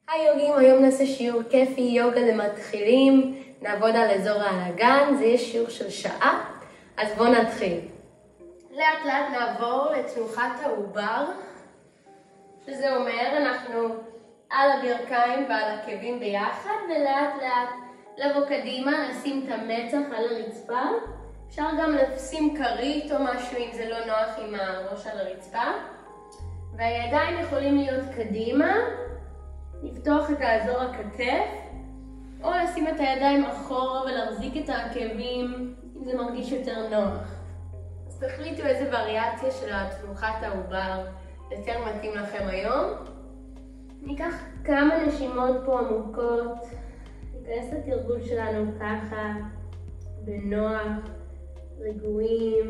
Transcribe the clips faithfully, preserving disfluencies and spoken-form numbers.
היי יוגים, היום נעשה שיעור כיפי, יוגה למתחילים. נעבוד על אזור האגן, זה יהיה שיעור של שעה, אז בואו נתחיל. לאט לאט נעבור לתנוחת העובר, שזה אומר אנחנו על הברכיים ועל העקבים ביחד, ולאט לאט לבוא קדימה, לשים את המצח על הרצפה. אפשר גם לשים כרית או משהו אם זה לא נוח עם הראש על הרצפה. והידיים יכולים להיות קדימה, לפתוח את האזור הכתף, או לשים את הידיים אחורה ולהחזיק את העקבים אם זה מרגיש יותר נוח. אז תחליטו איזה וריאציה של תנוחת העובר יותר מתאים לכם היום. ניקח כמה נשימות פה עמוקות, ניכנס לתרגול שלנו ככה, בנוח, רגועים.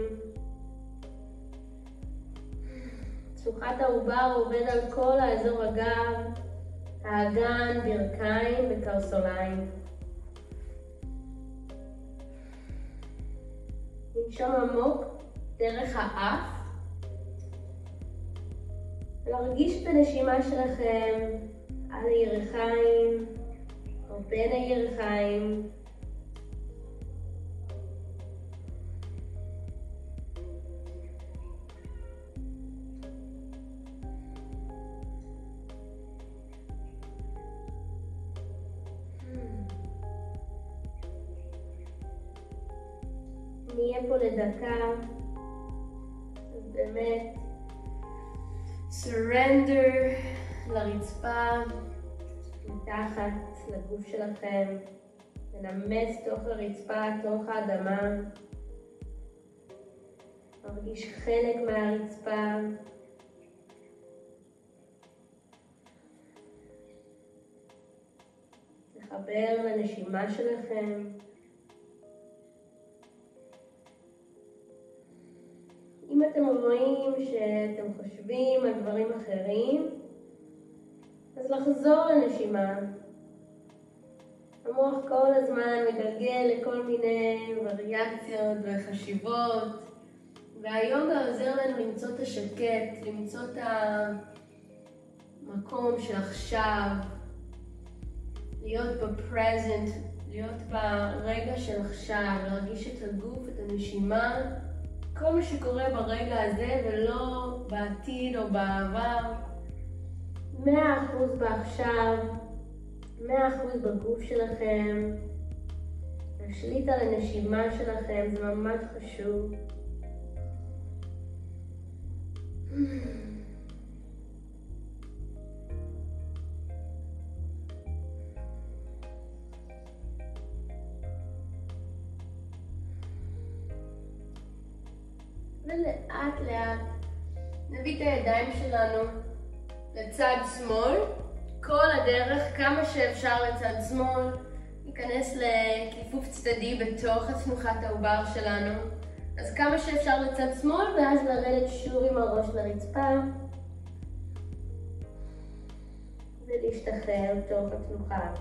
תנוחת העובר עובד על כל האזור הגב, האגן, ברכיים וקרסוליים. ננשום עמוק דרך האף, ולהרגיש את הנשימה שלכם על הירכיים או בין הירכיים. נהיה פה לדקה, אז באמת surrender לרצפה, מתחת לגוף שלכם, לנמס תוך הרצפה, תוך האדמה, מרגיש חלק מהרצפה, לחבר לנשימה שלכם. אם אתם רואים שאתם חושבים על דברים אחרים, אז לחזור לנשימה. המוח כל הזמן מגלגל לכל מיני וריאציות וחשיבות, והיוגה עוזר לנו למצוא את השקט, למצוא את המקום של עכשיו, להיות בפרזנט, להיות ברגע של עכשיו, להרגיש את הגוף, את הנשימה, כל מה שקורה ברגע הזה ולא בעתיד או בעבר. מאה אחוז בעכשיו, מאה אחוז בגוף שלכם. להשליט על הנשימה שלכם, זה ממש חשוב. ולאט לאט נביא את הידיים שלנו לצד שמאל, כל הדרך כמה שאפשר לצד שמאל, ניכנס לכיפוף צדדי בתוך תנוחת העובר שלנו, אז כמה שאפשר לצד שמאל, ואז לרדת שוב עם הראש לרצפה ולהשתחרר תוך התנוחה.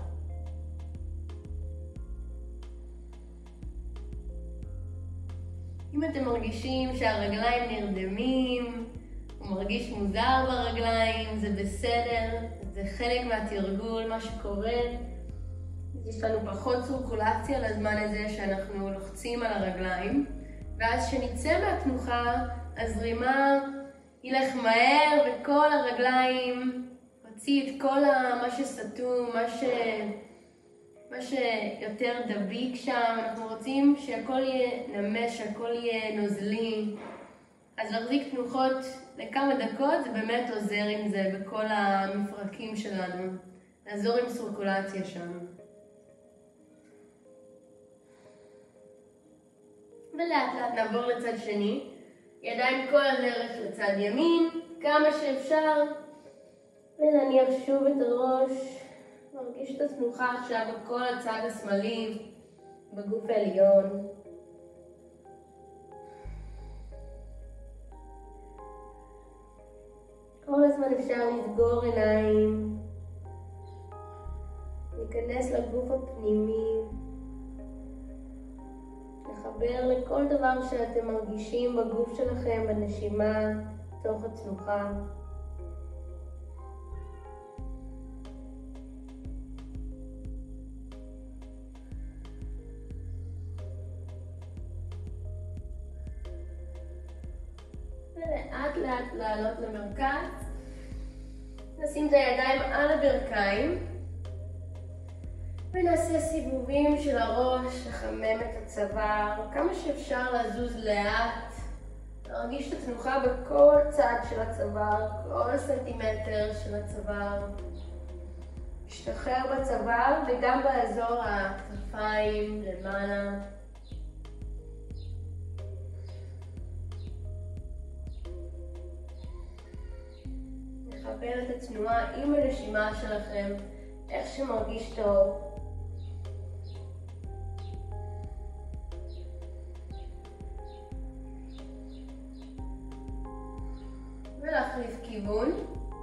אם אתם מרגישים שהרגליים נרדמים, או מרגיש מוזר ברגליים, זה בסדר, זה חלק מהתרגול, מה שקורה. יש לנו פחות סירקולציה לזמן הזה שאנחנו לוחצים על הרגליים, ואז כשנצא מהתנוחה, הזרימה ילך מהר וכל הרגליים הוציא את כל מה שסתום, מה ש... מה שיותר דביק שם. אנחנו רוצים שהכל יהיה נמש, שהכל יהיה נוזלי. אז להחזיק תנוחות לכמה דקות, זה באמת עוזר עם זה בכל המפרקים שלנו. לעזור עם סירקולציה שם. ולאט לאט נעבור לצד שני. ידיים כל הדרך לצד ימין, כמה שאפשר. ולהניח שוב את הראש. מרגיש את התנוחה עכשיו בכל הצד השמאלי, בגוף העליון. כל הזמן אפשר לסגור עיניים, להיכנס לגוף הפנימי, לחבר לכל דבר שאתם מרגישים בגוף שלכם, בנשימה, תוך התנוחה. ולאט לאט לעלות למרכז. נשים את הידיים על הברכיים. ונעשה סיבובים של הראש, לחמם את הצוואר, כמה שאפשר לזוז לאט. להרגיש את התנוחה בכל צד של הצוואר, כל סנטימטר של הצוואר. להשתחרר בצוואר וגם באזור הכתפיים למעלה. לחבר את התנועה עם הנשימה שלכם, איך שמרגיש טוב. ולהחליף כיוון.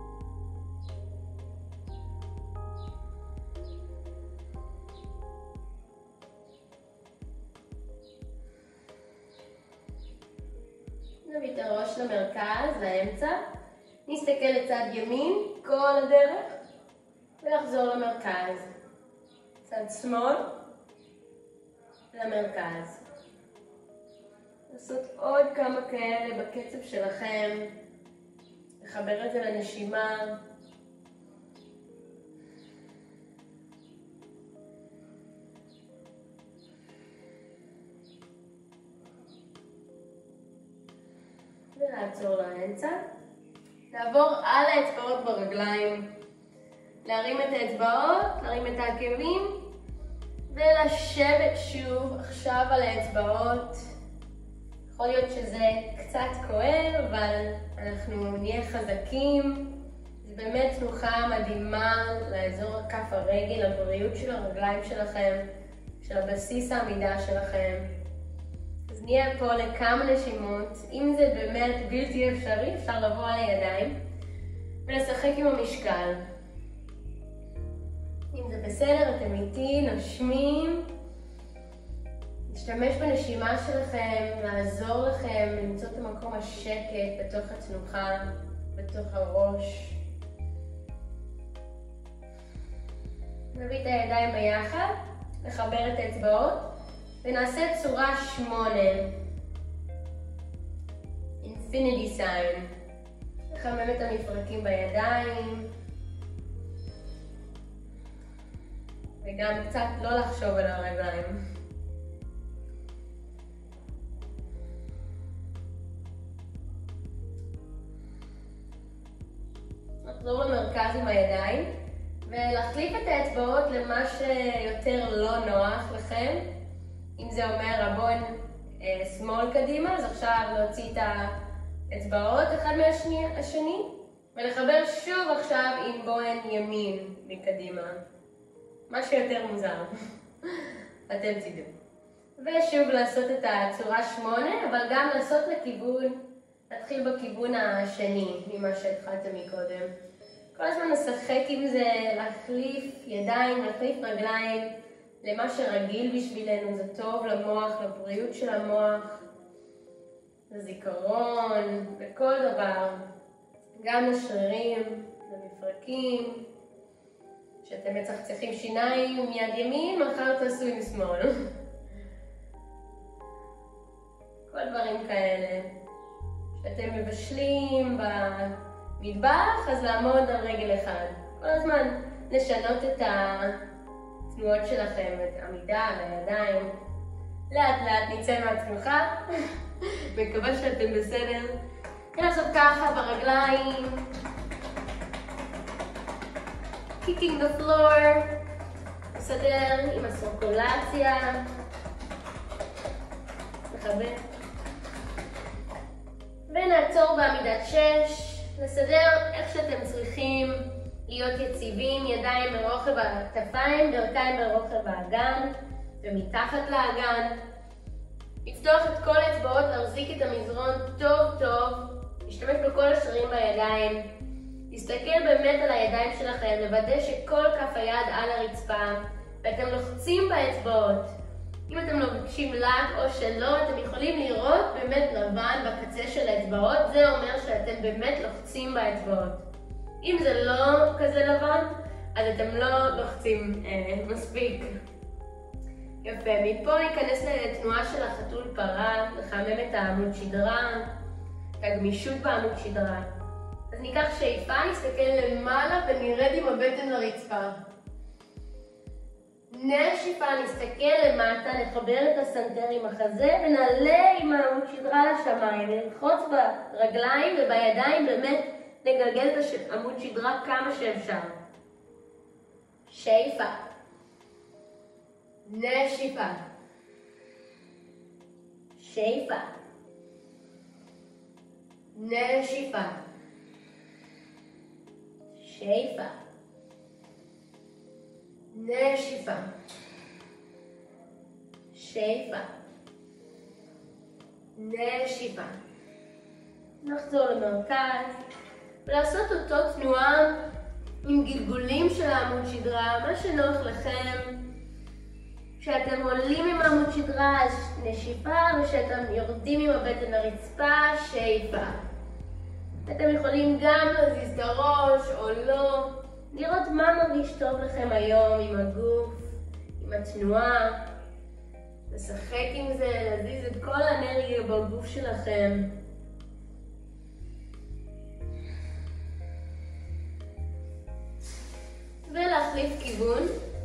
נביא את הראש למרכז, לאמצע. נסתכל לצד ימין כל הדרך ולחזור למרכז. צד שמאל למרכז. לעשות עוד כמה כאלה בקצב שלכם. לחבר את זה לנשימה. ולעצור לאמצע. לעבור על האצבעות ברגליים. להרים את האצבעות, להרים את העקבים. ולשבת שוב עכשיו על האצבעות. יכול להיות שזה קצת כואב, אבל אנחנו נהיה חזקים. זה באמת תנוחה מדהימה לאזור כף הרגל, לבריאות של הרגליים שלכם, של הבסיס העמידה שלכם. אז נהיה פה לכמה נשימות. אם זה באמת בלתי אפשרי, אפשר לבוא על הידיים ולשחק עם המשקל. אם זה בסדר, אתם איתי, נושמים. להשתמש בנשימה שלכם, לעזור לכם למצוא את המקום השקט בתוך התנוחה, בתוך הראש. נביא את הידיים ביחד, לחבר את האצבעות, ונעשה צורה שמונה. Infinity sign. לחמם את המפרקים בידיים. וגם קצת לא לחשוב על הרגליים. לחזור למרכז עם הידיים ולהחליף את האצבעות למה שיותר לא נוח לכם. אם זה אומר הבון אה, שמאל קדימה, אז עכשיו להוציא את האצבעות אחד מהשני ולחבר שוב עכשיו עם בון ימין מקדימה. משהו יותר מוזר. אתם תדעו. ושוב לעשות את הצורה שמונה, אבל גם לעשות לכיוון, להתחיל בכיוון השני ממה שהתחלתם מקודם. כל הזמן נשחק עם זה, להחליף ידיים, להחליף רגליים למה שרגיל בשבילנו. זה טוב למוח, לבריאות של המוח, לזיכרון, לכל דבר. גם לשרירים, למפרקים. כשאתם מצחצחים שיניים מיד ימין, מחר תעשו עם שמאל. כל דברים כאלה. כשאתם מבשלים במטבח, אז לעמוד על רגל אחד. כל הזמן לשנות את התנועות שלכם, את העמידה על הידיים. לאט לאט נצא מהתנוחה. מקווה שאתם בסדר. נעשות ככה ברגליים. Kicking the floor. נסדר עם הסורקולציה. נחבר. ונעצור בעמידת שש. נסדר איך שאתם צריכים להיות יציבים, ידיים ברוחב הכתפיים, ברכיים ברוחב האגן ומתחת לאגן. לפתוח את כל האצבעות, להחזיק את המזרון טוב טוב, להשתמש בכל השרירים בידיים. להסתכל באמת על הידיים שלכם, לוודא שכל כף היד על הרצפה ואתם לוחצים באצבעות. אם אתם לובשים לק או שלא, אתם יכולים לראות באמת לבן בקצה של האצבעות, זה אומר שאתם באמת לוחצים באצבעות. אם זה לא כזה לבן, אז אתם לא לוחצים אה, מספיק. יפה, מפה ניכנס לתנועה של החתול פרה, לחמם את העמוד שדרה, את הגמישות בעמוד שדרה. אז ניקח שאיפה, נסתכל למעלה ונרד עם הבטן לרצפה. נשיפה, נסתכל למטה, נחבר את הסנטר עם החזה ונעלה עם העמוד שדרה לשמיים. נלחוץ ברגליים ובידיים, באמת נגלגל את העמוד שדרה כמה שאפשר. שאיפה. נשיפה. שאיפה. נשיפה. שאיפה. נשיפה. שאיפה. נשיפה. נחזור למרכז ולעשות אותו תנועה עם גלגולים של העמוד שדרה, מה שנוח לכם. כשאתם עולים עם העמוד שדרה, אז נשיפה, וכשאתם יורדים עם הבטן לרצפה, שאיפה. אתם יכולים גם להזיז את הראש או לא, לראות מה מרגיש טוב לכם היום עם הגוף, עם התנועה, לשחק עם זה, להזיז את כל האנרגיה בגוף שלכם. ולהחליף כיוון.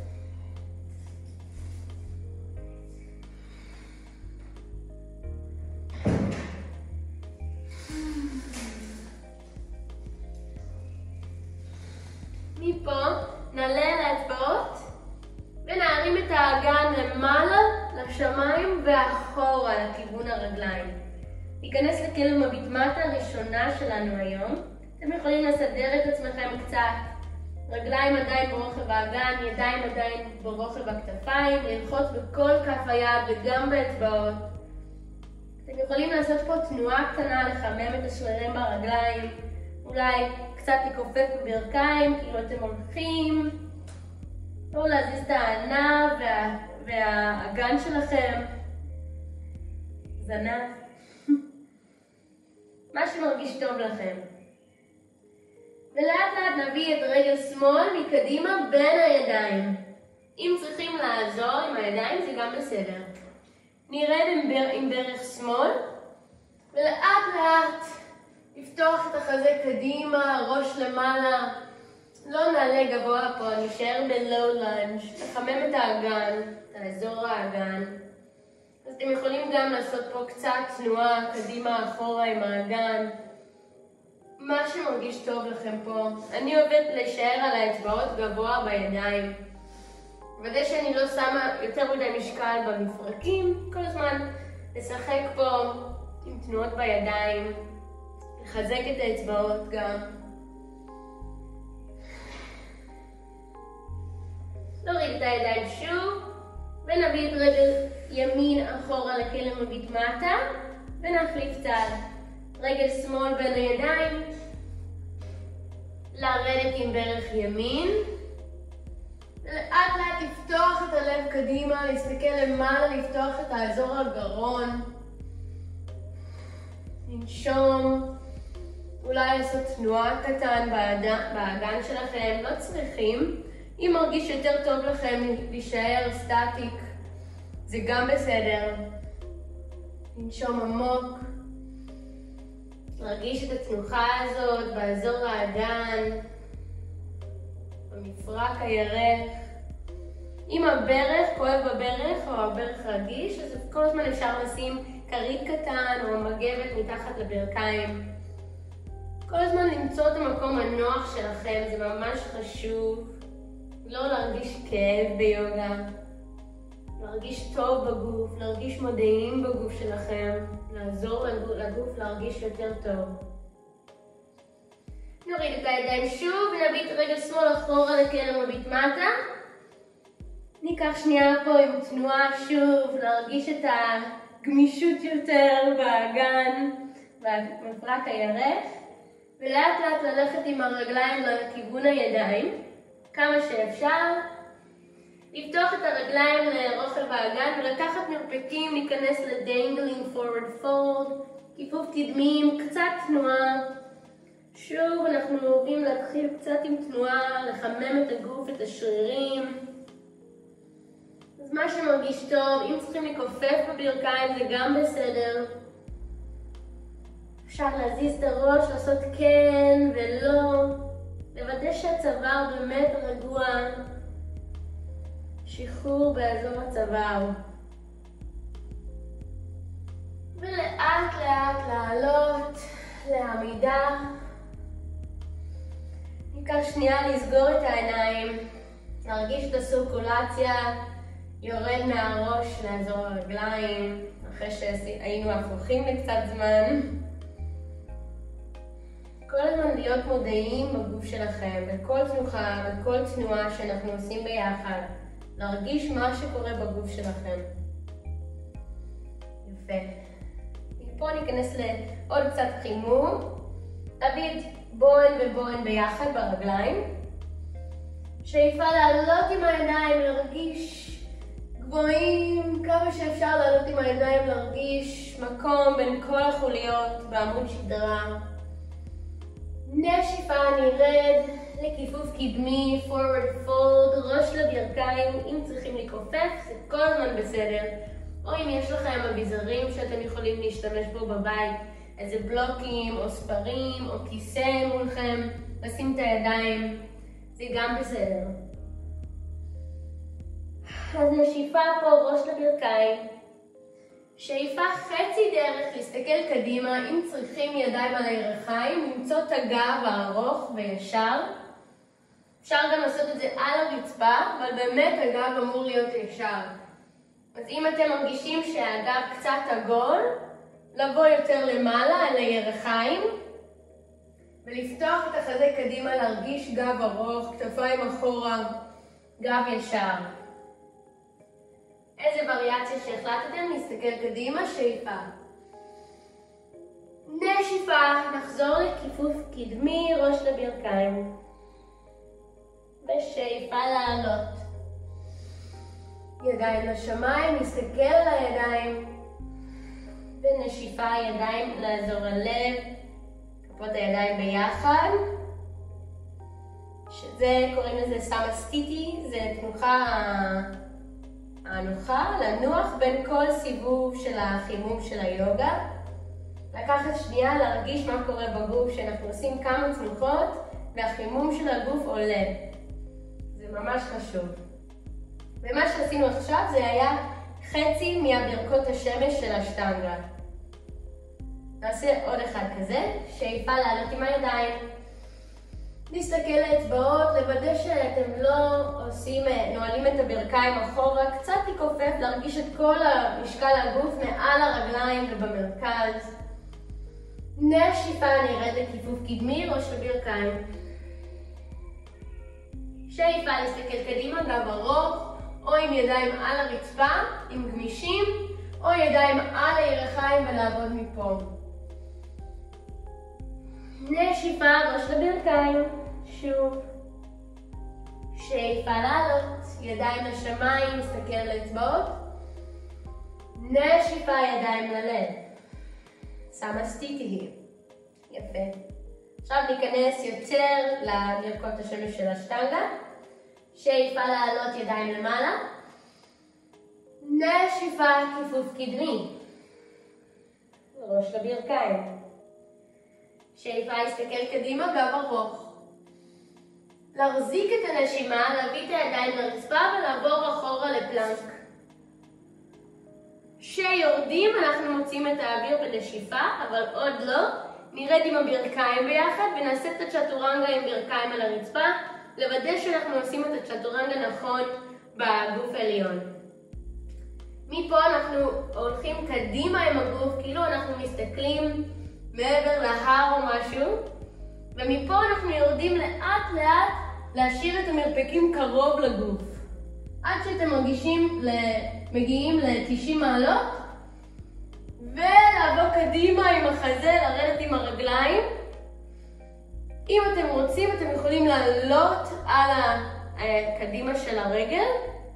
מפה נעלה על האצבעות ונערים את האגן למעלה לשמיים ואחורה לכיוון הרגליים. ניכנס לכלב מביט מטה הראשונה שלנו היום. אתם יכולים לסדר את עצמכם קצת. רגליים עדיין ברוחב האגן, ידיים עדיין ברוחב הכתפיים, ללחוץ בכל כף היד וגם באצבעות. אתם יכולים לעשות פה תנועה קטנה לחמם את השרירים ברגליים, אולי קצת לכופף בברכיים, כאילו אתם הולכים, או להזיז את הענב וה... והאגן שלכם, זנב, מה שמרגיש טוב לכם. ולאט לאט נביא את רגל שמאל מקדימה בין הידיים. אם צריכים לעזור עם הידיים זה גם בסדר. נרד עם, בר... עם ברך שמאל, ולאט לאט לפתוח את החזה קדימה, ראש למעלה. לא נעלה גבוה פה, נשאר בלואו לנג', לחמם את האגן, את האזור האגן. אז אתם יכולים גם לעשות פה קצת תנועה קדימה אחורה עם האגן. מה שמרגיש טוב לכם פה. אני אוהבת להישאר על האצבעות גבוה בידיים. ודאי שאני לא שמה יותר מדי משקל במפרקים, כל הזמן לשחק פה עם תנועות בידיים, לחזק את האצבעות גם. נוריד את הידיים שוב, ונביא את רגל ימין אחורה לכלב מביט מטה, ונחליף צד. רגל שמאל בין הידיים, לרדת עם ברך ימין, ולאט לאט לפתוח את הלב קדימה, להסתכל למעלה, לפתוח את האזור הגרון, לנשום, אולי לעשות תנועה קטן באגן שלכם, לא צריכים. אם מרגיש יותר טוב לכם להישאר סטטיק, זה גם בסדר. לנשום עמוק, להרגיש את התנוחה הזאת באזור האגן, במפרק הירך. אם הברך, כואב בברך או הברך רגיש, אז כל הזמן אפשר לשים כרית קטן או מגבת מתחת לברכיים. כל הזמן למצוא את המקום הנוח שלכם, זה ממש חשוב. לא להרגיש כאב ביוגה, להרגיש טוב בגוף, להרגיש מודעים בגוף שלכם, לעזור לגוף להרגיש יותר טוב. נוריד את הידיים שוב ונביט רגל שמאל אחורה לכלב מביט מטה. ניקח שנייה פה עם תנועה שוב, להרגיש את הגמישות יותר באגן, במפרק הירך, ולאט לאט ללכת עם הרגליים לכיוון הידיים. כמה שאפשר, לפתוח את הרגליים לרוחב האגן ולקחת מרפקים, להיכנס ל-dangling forward fold, כיפוף קדמיים, קצת תנועה. שוב אנחנו אוהבים להתחיל קצת עם תנועה, לחמם את הגוף, את השרירים. אז מה שמרגיש טוב, אם צריכים לכופף בברכיים זה גם בסדר. אפשר להזיז את הראש, לעשות כן ולא. לוודא שהצוואר באמת רגוע. שחרור באזור הצוואר. ולאט לאט לעלות לעמידה. ניקח שנייה לסגור את העיניים. להרגיש את הסורקולציה יורד מהראש לאזור הרגליים. אחרי שהיינו הפוכים לקצת זמן. כל הזמן להיות מודעים בגוף שלכם, בכל תנוחה, בכל תנועה שאנחנו עושים ביחד. להרגיש מה שקורה בגוף שלכם. יפה. מפה ניכנס לעוד קצת חימום. להביא את בוהן ובוהן ביחד ברגליים. שאיפה לעלות עם הידיים, להרגיש גבוהים, כמה שאפשר לעלות עם הידיים, להרגיש מקום בין כל החוליות בעמוד שדרה. נשיפה, נרד לכיפוף קדמי, forward fold, ראש לברכיים. אם צריכים לכופף, זה כל הזמן בסדר. או אם יש לכם אביזרים שאתם יכולים להשתמש בו בבית, איזה בלוקים או ספרים או כיסא מולכם, לשים את הידיים, זה גם בסדר. אז נשיפה פה, ראש לברכיים. שאיפה חצי דרך להסתכל קדימה, אם צריכים ידיים על הירכיים, למצוא את הגב הארוך וישר. אפשר גם לעשות את זה על הרצפה, אבל באמת הגב אמור להיות ישר. אז אם אתם מרגישים שהגב קצת עגול, לבוא יותר למעלה אל הירכיים, ולפתוח את החזה קדימה, להרגיש גב ארוך, כתפיים אחורה, גב ישר. איזה וריאציה שהחלטתם, להסתכל קדימה, שאיפה. נשיפה, נחזור לכיפוף קדמי, ראש לברכיים. בשאיפה לעלות. ידיים לשמיים, נסתכל על הידיים. בנשיפה ידיים לאזור הלב, כפות הידיים ביחד. שזה, קוראים לזה סמסטיטי, זה תנוחה הנוחה, לנוח בין כל סיבוב של החימום של היוגה. לקחת שנייה להרגיש מה קורה בגוף, שאנחנו עושים כמה תנוחות והחימום של הגוף עולה. זה ממש חשוב. ומה שעשינו עכשיו זה היה חצי מהברכות השמש של השטנגה. נעשה עוד אחד כזה, שאיפה לעלות עם הידיים. נסתכל לאצבעות, לוודא שאתם לא עושים, נועלים את הברכיים אחורה, קצת תכופף, להרגיש את כל המשקל הגוף מעל הרגליים ובמרכז. נשיפה, נרד לכיפוף קדמי, ראש לברכיים. שאיפה, להסתכל קדימה, גב ארוך, או עם ידיים על הרצפה, עם גמישים, או ידיים על הירכיים ולעבוד מפה. נשיפה, ראש לברכיים. שוב. שאיפה לעלות, ידיים לשמיים, מסתכל על האצבעות. נשיפה, ידיים ללב. סמסטיטי. יפה. עכשיו ניכנס יותר לברכות השמש של השטנגה. שאיפה לעלות, ידיים למעלה. נשיפה, כיפוף קדמי. ראש לברכיים. שאיפה, להסתכל קדימה, גב ארוך. להחזיק את הנשימה, להביא את הידיים לרצפה ולעבור אחורה לפלנק. כשיורדים אנחנו מוצאים את האוויר בנשיפה, אבל עוד לא. נרד עם הברכיים ביחד ונעשה את הצ'טורנגה עם ברכיים על הרצפה, לוודא שאנחנו עושים את הצ'טורנגה נכון בגוף העליון. מפה אנחנו הולכים קדימה עם הגוף, כאילו אנחנו מסתכלים מעבר להר או משהו, ומפה אנחנו יורדים לאט לאט להשאיר את המרפקים קרוב לגוף. עד שאתם מרגישים, מגיעים ל-תשעים מעלות, ולעבור קדימה עם החזה, לרדת עם הרגליים. אם אתם רוצים, אתם יכולים לעלות על הקדימה של הרגל,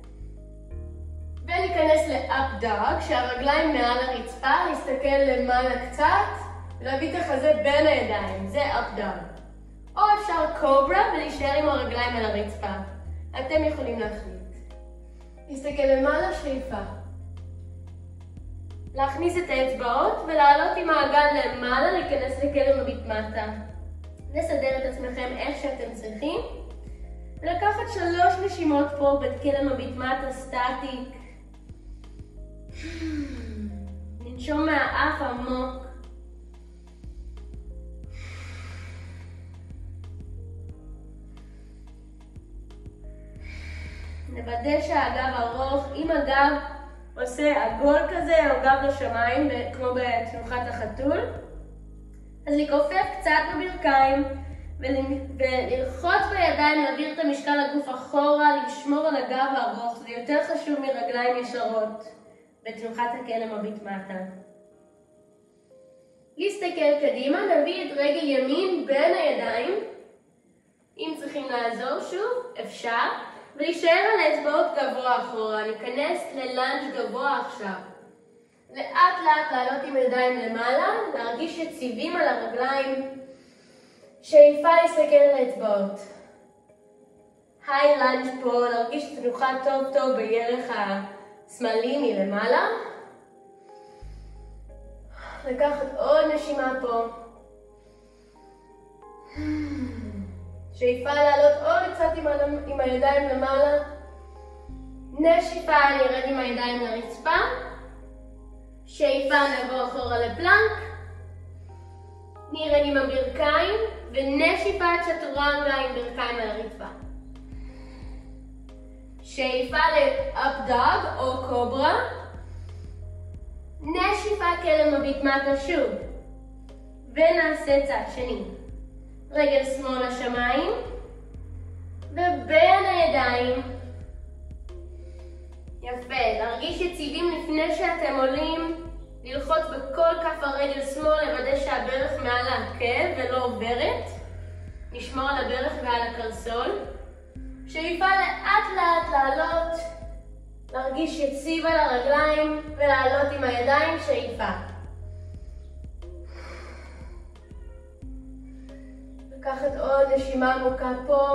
ולהיכנס ל-up dog, כשהרגליים מעל הרצפה, להסתכל למעלה קצת, ולהביא את החזה בין הידיים, זה up dog. או אפשר קוברה ולהישאר עם הרגליים על הרצפה. אתם יכולים להחליט. להסתכל למעלה, שאיפה. להכניס את האצבעות ולעלות עם האגן למעלה, להיכנס לכלא מביט מטה. לסדר את עצמכם איך שאתם צריכים. ולקחת שלוש נשימות פה בכלא מביט מטה סטטיק. ננשום מהאף עמוק. נוודא שהגב ארוך, אם הגב עושה עגול כזה או גב לשמיים, כמו בתנוחת החתול, אז לכופף קצת בברכיים וללחוץ בידיים, להעביר את המשקל לגוף אחורה, לשמור על הגב הארוך. זה יותר חשוב מרגליים ישרות בתנוחת הכלא מביט מטה. להסתכל קדימה, נביא את רגל ימין בין הידיים. אם צריכים לעזור שוב, אפשר. ולהישאר על האצבעות גבוה אחורה, ניכנס ללנג' גבוה עכשיו. לאט לאט לעלות עם ידיים למעלה, להרגיש יציבים על הרגליים. שאיפה להסתכל על האצבעות. היי לנג' פה, להרגיש תנוחה טוב טוב בירך השמאלי מלמעלה. לקחת עוד נשימה פה. שאיפה לעלות עוד קצת עם, עם הידיים למעלה. נשיפה, נרד עם הידיים לרצפה. שאיפה, נעבור אחורה לפלנק. נרד עם הברכיים. ונשיפה צ'טורנגה עם ברכיים על הרצפה. שאיפה ל-up dog או קוברה. נשיפה כלא מביט מטה שוב. ונעשה צד שני. רגל שמאל לשמיים, ובין הידיים. יפה, להרגיש יציבים לפני שאתם עולים, ללחוץ בכל כף הרגל שמאל, לוודא שהברך מעל העקב ולא עוברת. נשמור על הברך ועל הקרסול. שאיפה לאט לאט לעלות, להרגיש יציב על הרגליים ולעלות עם הידיים. שאיפה. לקחת עוד נשימה עמוקה פה.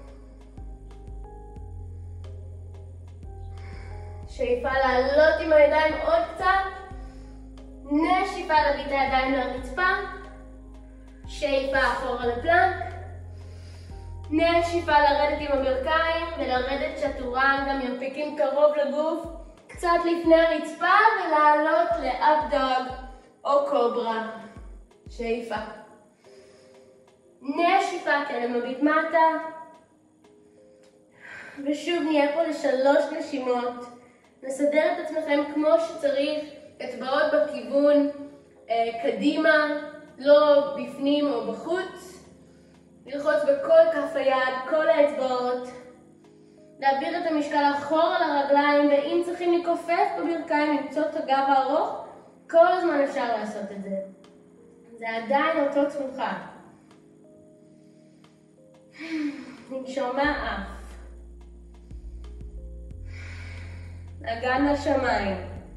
שאיפה לעלות עם הידיים עוד קצת. נשיפה להביא את הידיים לרצפה. שאיפה אחורה לפלנק. נשיפה לרדת עם הברכיים ולרדת צ'טורנגה מרפקים קרוב לגוף. קצת לפני הרצפה ולעלות לאפ דוג או קוברה. שאיפה. נשיפה כלא מביט מטה. ושוב נהיה פה לשלוש נשימות. נסדר את עצמכם כמו שצריך, אצבעות בכיוון אה, קדימה, לא בפנים או בחוץ. ללחוץ בכל כף היד, כל האצבעות. להעביר את המשקל אחורה לרגליים, ואם צריכים לכופף בברכיים, למצוא את הגב הארוך, כל הזמן אפשר לעשות את זה. זה עדיין אותו תנוחה. ננשום מהאף. אגן לשמיים.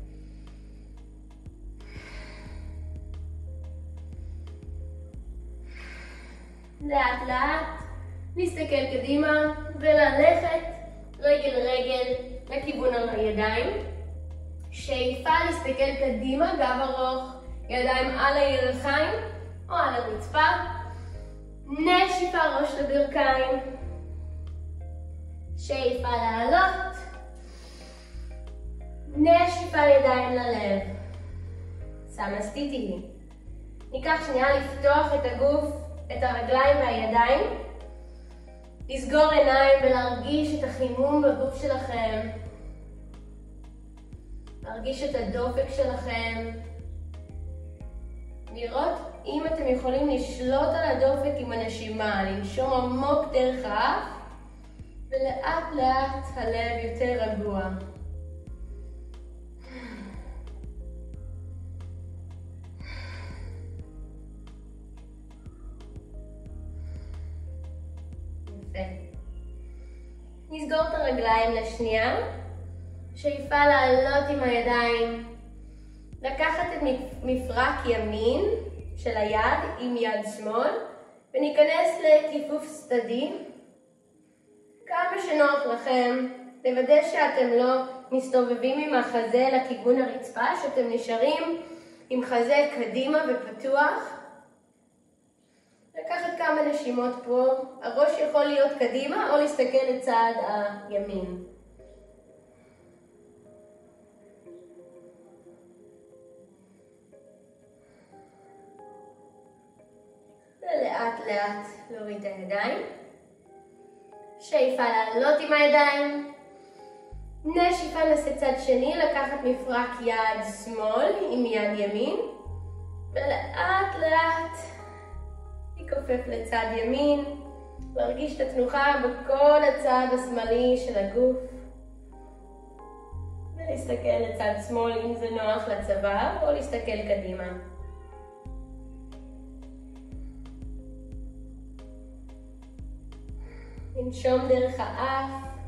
לאט לאט נסתכל קדימה וללכת רגל רגל לכיוון הידיים. שאיפה להסתכל קדימה, גב ארוך, ידיים על הירכיים או על הרצפה. נשיפה ראש לברכיים. שאיפה לעלות. נשיפה ידיים ללב. סמסטיטי. ניקח שנייה לפתוח את הגוף, את הרגליים והידיים. לסגור עיניים ולהרגיש את החימום בגוף שלכם. להרגיש את הדופק שלכם. לראות אם אתם יכולים לשלוט על הדופק עם הנשימה, לנשום עמוק דרך האף, ולאט לאט הלב יותר רגוע. יפה. נסגור את הרגליים לשנייה. שאיפה לעלות עם הידיים. לקחת את מפרק ימין של היד עם יד שמאל, וניכנס לכיפוף צדדי. כמה שנוח לכם, לוודא שאתם לא מסתובבים עם החזה לכיוון הרצפה, שאתם נשארים עם חזה קדימה ופתוח. לקחת כמה נשימות פה, הראש יכול להיות קדימה או להסתכל לצד הימין. ולאט לאט להוריד את הידיים. שאיפה לעלות עם הידיים. נשיפה נעשה צד שני, לקחת מפרק יד שמאל עם יד ימין. ולאט לאט להיכופף לצד ימין. להרגיש את התנוחה בכל הצד השמאלי של הגוף. ולהסתכל לצד שמאל אם זה נוח לצוואר, או להסתכל קדימה. לנשום דרך האף.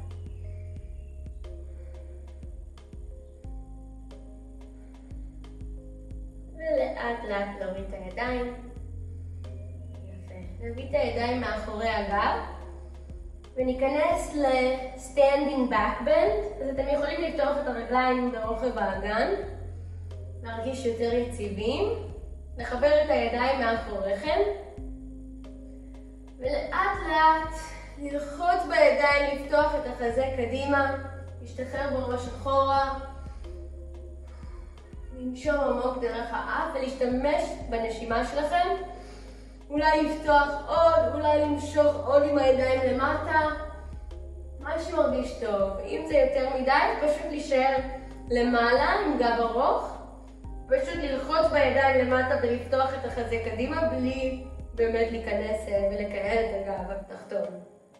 ולאט לאט להוריד את הידיים. יפה. להביא את הידיים מאחורי הגב. וניכנס ל-standing back bend. אז אתם יכולים לפתוח את הרגליים ברוחב האגן. להרגיש יותר יציבים. לחבר את הידיים מאחוריכם. ולאט לאט ללחוץ בידיים, לפתוח את החזה קדימה, להשתחרר בראש אחורה, לנשום עמוק דרך האף ולהשתמש בנשימה שלכם. אולי לפתוח עוד, אולי למשוך עוד עם הידיים למטה, מה שמרגיש טוב. אם זה יותר מדי, פשוט להישאר למעלה עם גב ארוך, פשוט ללחוץ בידיים למטה ולפתוח את החזה קדימה בלי באמת להיכנס ולקהל את הגב התחתון.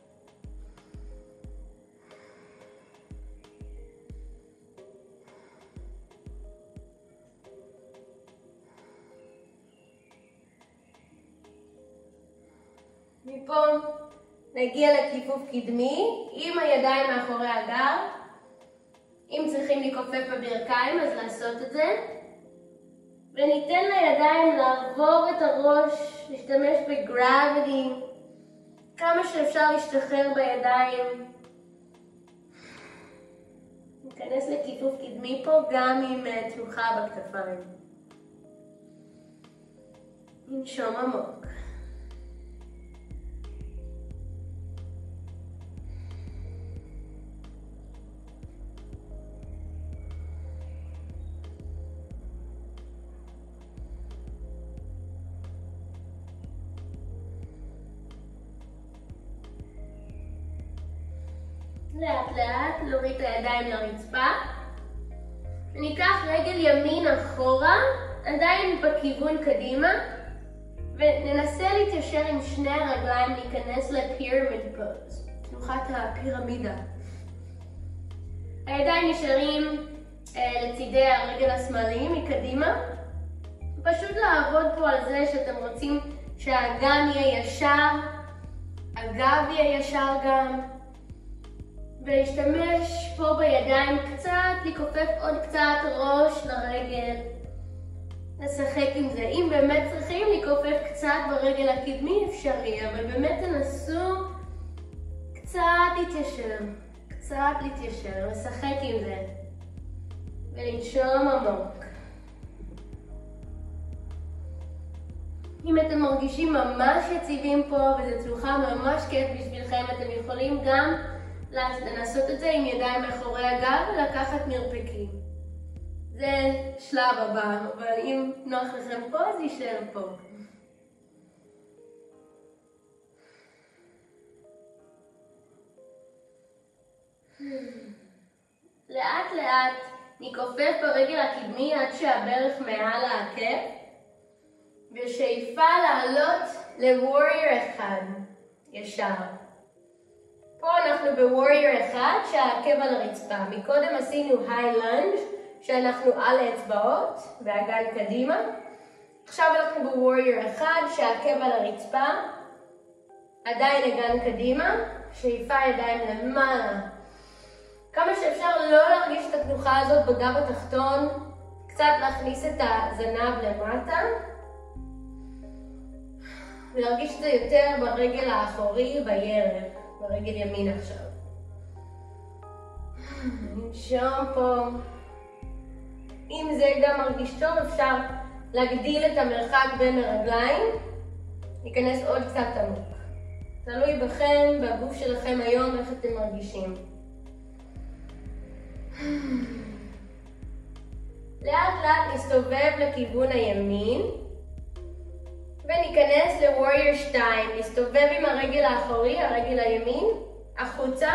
מפה נגיע לכיפוף קדמי עם הידיים מאחורי הגב. אם צריכים להיכופף בברכיים אז לעשות את זה. וניתן לידיים לעבור את הראש, להשתמש בגרביטי, כמה שאפשר להשתחרר בידיים. ניכנס לכיפוף קדמי פה גם עם תנוחה בכתפיים. ננשום עמוק. לאט לאט להוריד את הידיים לרצפה. וניקח רגל ימין אחורה, עדיין בכיוון קדימה. וננסה להתיישר עם שני הרגליים, להיכנס לפירמיד פוז, תנוחת הפירמידה. הידיים נשארים אה, לצידי הרגל השמאלי מקדימה. פשוט לעבוד פה על זה שאתם רוצים שהאגן יהיה ישר, הגב יהיה ישר גם. ולהשתמש פה בידיים קצת, לכופף עוד קצת ראש לרגל. לשחק עם זה. אם באמת צריכים לכופף קצת ברגל הקדמי אפשרי, אבל באמת תנסו קצת להתיישר. קצת להתיישר, לשחק עם זה. ולנשום עמוק. אם אתם מרגישים ממש יציבים פה, וזו תנוחה ממש כיף בשבילכם, אתם יכולים גם לנסות את זה עם ידיים מאחורי הגב ולקחת מרפקים. זה שלב הבא, אבל אם נוח לכם פה, אז יישאר פה. לאט לאט נכופף ברגל הקדמי עד שהברך מעל העקב, ושאיפה לעלות לוורייר אחד, ישר. פה אנחנו בוורייר אחד שהעקב על הרצפה. מקודם עשינו היי לנג' שאנחנו על האצבעות והגן קדימה. עכשיו אנחנו בוורייר אחד שהעקב על הרצפה, עדיין הגן קדימה, שאיפה ידיים למעלה. כמה שאפשר לא להרגיש את התנוחה הזאת בגב התחתון, קצת להכניס את הזנב למטה. ולהרגיש את זה יותר ברגל האחורי בירך, ברגל ימין עכשיו. ננשום פה. אם זה גם מרגיש טוב, אפשר להגדיל את המרחק בין הרגליים. ניכנס עוד קצת עמוק. תלוי בכם, בגוף שלכם היום, איך אתם מרגישים. לאט לאט נסתובב לכיוון הימין. וניכנס לוורייר שתיים. נסתובב עם הרגל האחורי, הרגל הימין, החוצה.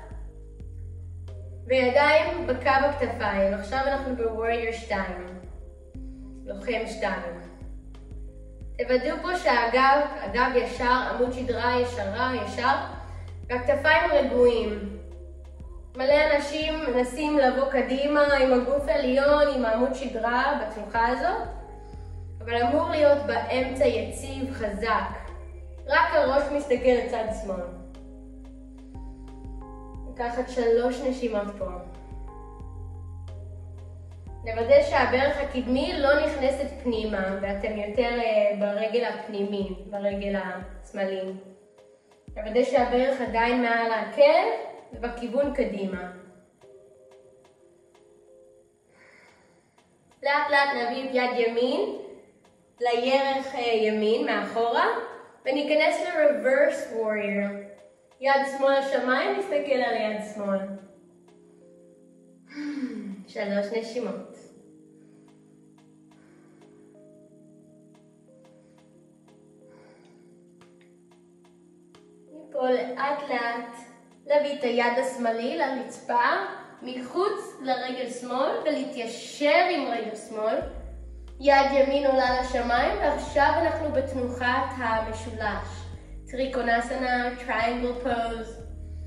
וידיים בקו הכתפיים. עכשיו אנחנו בוורייר שתיים. לוחם שתיים. תוודאו פה שהגב, הגב ישר, עמוד שדרה ישרה, ישר, והכתפיים רגועים. מלא אנשים מנסים לבוא קדימה עם הגוף העליון, עם העמוד שדרה בתנוחה הזאת, אבל אמור להיות באמצע יציב, חזק. רק הראש מסתכל לצד שמאל. לקחת שלוש נשימות פה. נוודא שהברך הקדמי לא נכנסת פנימה, ואתם יותר ברגל הפנימי, ברגל השמאלי. נוודא שהברך עדיין מעל העקב ובכיוון קדימה. לאט לאט נביא את יד ימין לירך ימין מאחורה, וניכנס ל-reverse warrior. יד שמאל לשמיים, נסתכל על יד שמאל. שלוש נשימות. מפה לאט לאט להביא את היד השמאלי לרצפה, מחוץ לרגל שמאל, ולהתיישר עם רגל שמאל. יד ימין עולה לשמיים, ועכשיו אנחנו בתנוחת המשולש. טריקונסנה, טריינגל פוז.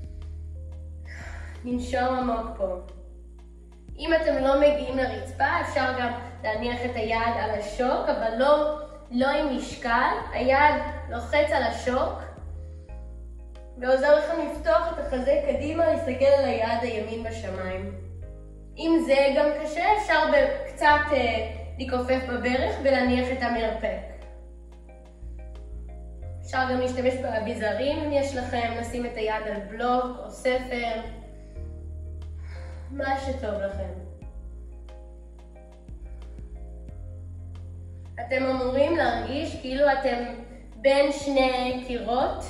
ננשום עמוק פה. אם אתם לא מגיעים לרצפה, אפשר גם להניח את היד על השוק, אבל לא, לא עם משקל. היד לוחץ על השוק, ועוזר לכם לפתוח את החזה קדימה, להסתכל על היד הימין בשמיים. אם זה גם קשה, אפשר קצת אה, לכופף בברך ולהניח את המרפק. אפשר גם להשתמש באביזרים אם יש לכם, לשים את היד על בלוק או ספר. מה שטוב לכם. אתם אמורים להרגיש כאילו אתם בין שני קירות.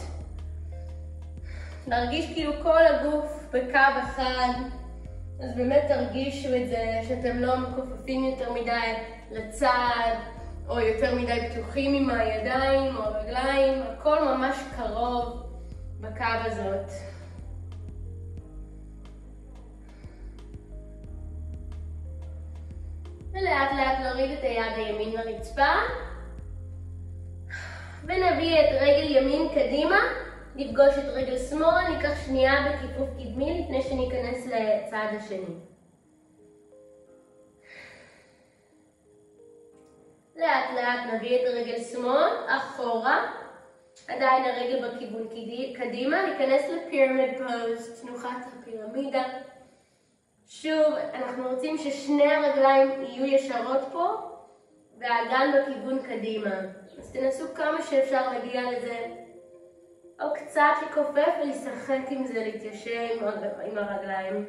להרגיש כאילו כל הגוף בקו אחד. אז באמת תרגישו את זה שאתם לא מכופפים יותר מדי לצד, או יותר מדי פתוחים עם הידיים או הרגליים. הכל ממש קרוב בקו הזאת. ולאט לאט נוריד את היד הימין לרצפה, ונביא את רגל ימין קדימה, נפגוש את רגל שמאל, ניקח שנייה בכיפוף קדמי לפני שניכנס לצד השני. לאט לאט נביא את רגל שמאל אחורה, עדיין הרגל בכיוון קדימה, ניכנס לפירמיד פוז, תנוחת הפירמידה. שוב, אנחנו רוצים ששני הרגליים יהיו ישרות פה, והאגן בכיוון קדימה. אז תנסו כמה שאפשר להגיע לזה, או קצת לכופף ולשחק עם זה, להתיישב עם הרגליים.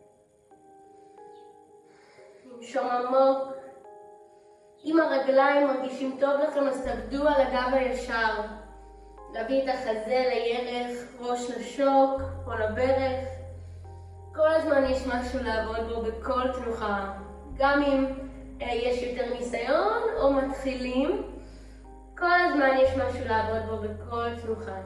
ננשום עמוק. אם הרגליים מרגישים טוב לכם, אז תעבדו על הגב הישר. להביא את החזה לירך, ראש לשוק או לברך. כל הזמן יש משהו לעבוד בו בכל תנוחה. גם אם אה, יש יותר ניסיון או מתחילים, כל הזמן יש משהו לעבוד בו בכל תנוחה.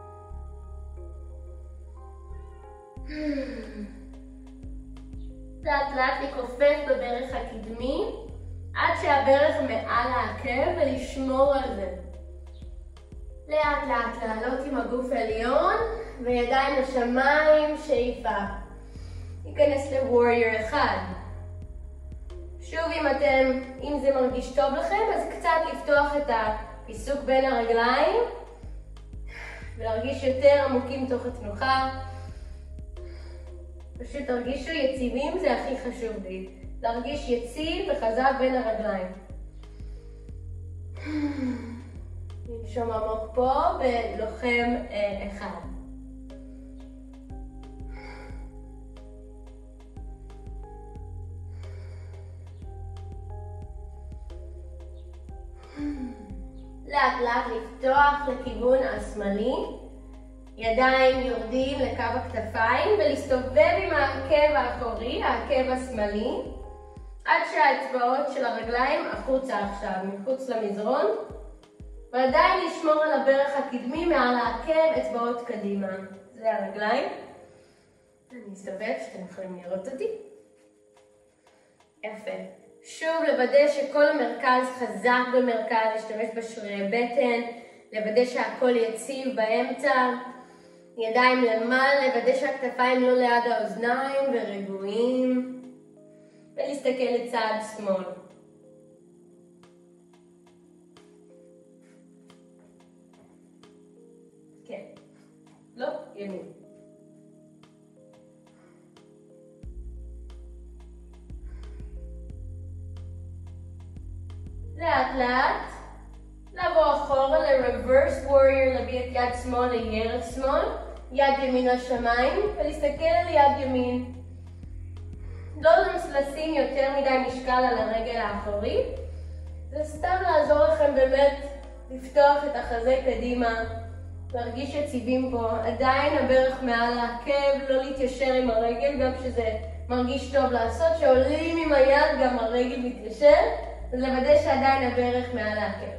לאט לאט לכופף בברך הקדמי, עד שהברך מעל העקב ולשמור על זה. לאט לאט לעלות עם הגוף העליון וידיים לשמיים, שאיפה. ניכנס לוורייר אחד. שוב, אם אתם, אם זה מרגיש טוב לכם, אז קצת לפתוח את הפיסוק בין הרגליים ולהרגיש יותר עמוקים תוך התנוחה. פשוט תרגישו יציבים, זה הכי חשוב לי. להרגיש יציב וחזק בין הרגליים. ננשום עמוק פה ולוחם אחד. לאט לאט לפתוח לכיוון השמאלי. ידיים יורדים לקו הכתפיים ולהסתובב עם העקב האחורי, העקב השמאלי, עד שהאצבעות של הרגליים החוצה עכשיו, מחוץ למזרון. ועדיין לשמור על הברך הקדמי מעל העקב, אצבעות קדימה. זה הרגליים. אני אסתובב שאתם יכולים לראות אותי. יפה. שוב לוודא שכל המרכז חזק במרכז, להשתמש בשרירי בטן, לוודא שהכל יציב באמצע. ידיים למעלה, לוודא שהכתפיים לא ליד האוזניים ורגועים. ולהסתכל לצד שמאל. כן. לא, ימין. לאט לאט, לעבור אחורה ל-reverse warrior, להביא את יד שמאל לירך שמאל, יד ימין לשמיים, ולהסתכל על יד ימין. לא לשים יותר מדי משקל על הרגל האחורית, זה סתם לעזור לכם באמת לפתוח את החזה קדימה, להרגיש יציבים פה. עדיין הברך מעל העקב, לא להתיישר עם הרגל, גם כשזה מרגיש טוב לעשות, שעולים עם היד גם הרגל מתיישר, אז לוודא שעדיין הברך מעל העקב.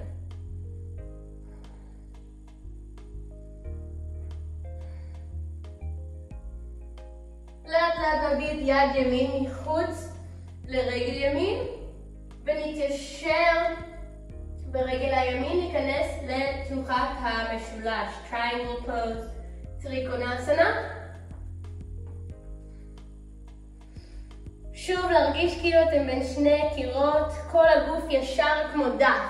לאט לאט נביא את יד ימין מחוץ לרגל ימין ונתיישר ברגל הימין, ניכנס לתנוחת המשולש, triangle pose, טריקונאסנה. שוב להרגיש כאילו אתם בין שני קירות, כל הגוף ישר כמו דף.